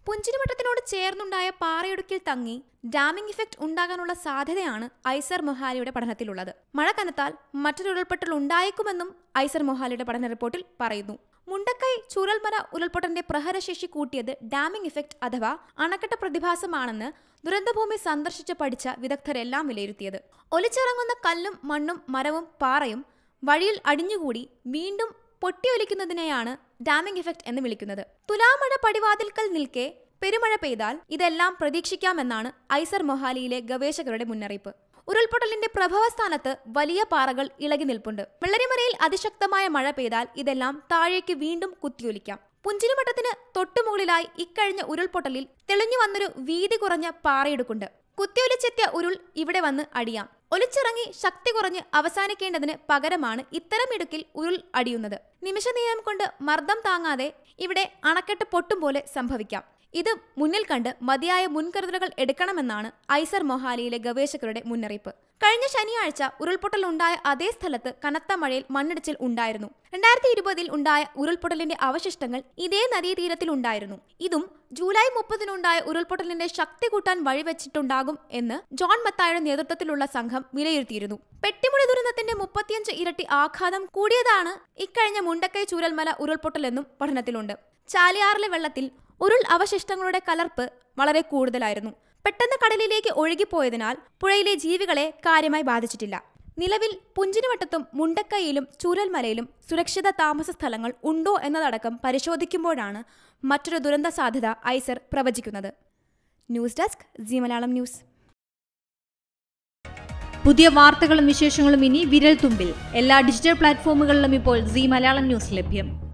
പുഞ്ചിരിമട്ടത്തിനോട് ചേർന്നുണ്ടായ പാറയിടുക്കിൽ തങ്ങി ഡാമിംഗ് ഇഫക്റ്റ് ഉണ്ടാകാനുള്ള സാധ്യതയാണ് ഐസർ മൊഹാലിയുടെ പഠനത്തിലുള്ളത്. മഴ കനത്താൽ മറ്റൊരു ഉരുൾപൊട്ടൽ ഉണ്ടായേക്കുമെന്നും ഐസർ മൊഹാലിയുടെ പഠന റിപ്പോർട്ടിൽ പറയുന്നു. മുണ്ടക്കൈ ചൂരൽമല ഉരുൾപൊട്ടലിന്റെ പ്രഹരശേഷി കൂട്ടിയത് ഡാമിംഗ് ഇഫക്റ്റ് അഥവാ അണക്കെട്ട് പ്രതിഭാസമാണെന്ന് ദുരന്തഭൂമി സന്ദർശിച്ച് പഠിച്ച വിദഗ്ധരെല്ലാം വിലയിരുത്തിയത്. ഒലിച്ചിറങ്ങുന്ന കല്ലും മണ്ണും മരവും പാറയും വഴിയിൽ അടിഞ്ഞുകൂടി വീണ്ടും പൊട്ടിയൊലിക്കുന്നതിനെയാണ് ഡാമിംഗ് ഇഫക്റ്റ് എന്ന് വിളിക്കുന്നത്. തുലാമഴ പടിവാതിൽക്കൽ നിൽക്കെ പെരുമഴ പെയ്താൽ ഇതെല്ലാം പ്രതീക്ഷിക്കാമെന്നാണ് ഐസർ മൊഹാലിയിലെ ഗവേഷകരുടെ മുന്നറിയിപ്പ്. ഉരുൾപൊട്ടലിന്റെ പ്രഭവസ്ഥാനത്ത് വലിയ പാറകൾ ഇളകി നിൽപ്പുണ്ട്. വെള്ളരിമലയിൽ അതിശക്തമായ മഴ പെയ്താൽ ഇതെല്ലാം താഴേക്ക് വീണ്ടും കുത്തിയൊലിക്കാം. പുഞ്ചിരിമട്ടത്തിന് തൊട്ടുമുകളിലായി ഇക്കഴിഞ്ഞ ഉരുൾപൊട്ടലിൽ തെളിഞ്ഞു വന്നൊരു വീതി കുറഞ്ഞ പാറയിടുക്കുണ്ട്. കുത്തിയൊലിച്ചെത്തിയ ഉരുൾ ഇവിടെ വന്ന് അടിയാം. ഒലിച്ചിറങ്ങി ശക്തി കുറഞ്ഞ് അവസാനിക്കേണ്ടതിന് പകരമാണ് ഇത്തരം ഇടുക്കിൽ ഉരുൾ അടിയുന്നത്. നിമിഷനേരം കൊണ്ട് മർദ്ദം താങ്ങാതെ ഇവിടെ അണക്കെട്ട് പൊട്ടും പോലെ സംഭവിക്കാം. ഇത് മുന്നിൽ കണ്ട് മതിയായ മുൻകരുതലുകൾ എടുക്കണമെന്നാണ് ഐസർ മൊഹാലിയിലെ ഗവേഷകരുടെ മുന്നറിയിപ്പ്. കഴിഞ്ഞ ശനിയാഴ്ച ഉരുൾപൊട്ടൽ ഉണ്ടായ അതേ സ്ഥലത്ത് കനത്ത മഴയിൽ മണ്ണിടിച്ചിൽ ഉണ്ടായിരുന്നു. 2020 ഉണ്ടായ ഉരുൾപൊട്ടലിന്റെ അവശിഷ്ടങ്ങൾ ഇതേ നദീതീരത്തിൽ ഉണ്ടായിരുന്നു. ഇതും ജൂലൈ 30 ഉരുൾപൊട്ടലിന്റെ ശക്തി കൂട്ടാൻ വഴിവെച്ചിട്ടുണ്ടാകും എന്ന് ജോൺ മത്തായുടെ നേതൃത്വത്തിലുള്ള സംഘം വിലയിരുത്തിയിരുന്നു. പെട്ടിമുടി ദുരന്തത്തിന്റെ 35 ഇരട്ടി ആഘാതം കൂടിയതാണ് ഇക്കഴിഞ്ഞ മുണ്ടക്കൈ ചൂരൽമല ഉരുൾപൊട്ടലെന്നും പഠനത്തിലുണ്ട്. ചാലിയാറിലെ വെള്ളത്തിൽ ഉരുൾ അവശിഷ്ടങ്ങളുടെ കലർപ്പ് വളരെ കൂടുതലായിരുന്നു. പെട്ടെന്ന് കടലിലേക്ക് ഒഴുകിപ്പോയതിനാൽ പുഴയിലെ ജീവികളെ കാര്യമായി ബാധിച്ചിട്ടില്ല. നിലവിൽ പുഞ്ചിരിമട്ടത്തും മുണ്ടക്കൈയിലും ചൂരൽമലയിലും സുരക്ഷിത താമസ സ്ഥലങ്ങൾ ഉണ്ടോ എന്നതടക്കം പരിശോധിക്കുമ്പോഴാണ് മറ്റൊരു ദുരന്ത സാധ്യത ഐസർ പ്രവചിക്കുന്നത്. News desk Zee Malayalam news. പുതിയ വാർത്തകളും വിശേഷങ്ങളും ഇനി വിരൽ തുമ്പിൽ. എല്ലാ ഡിജിറ്റൽ പ്ലാറ്റ്ഫോമുകളിലും ഇപ്പോൾ സീ മലയാളം ന്യൂസ് ലഭ്യം.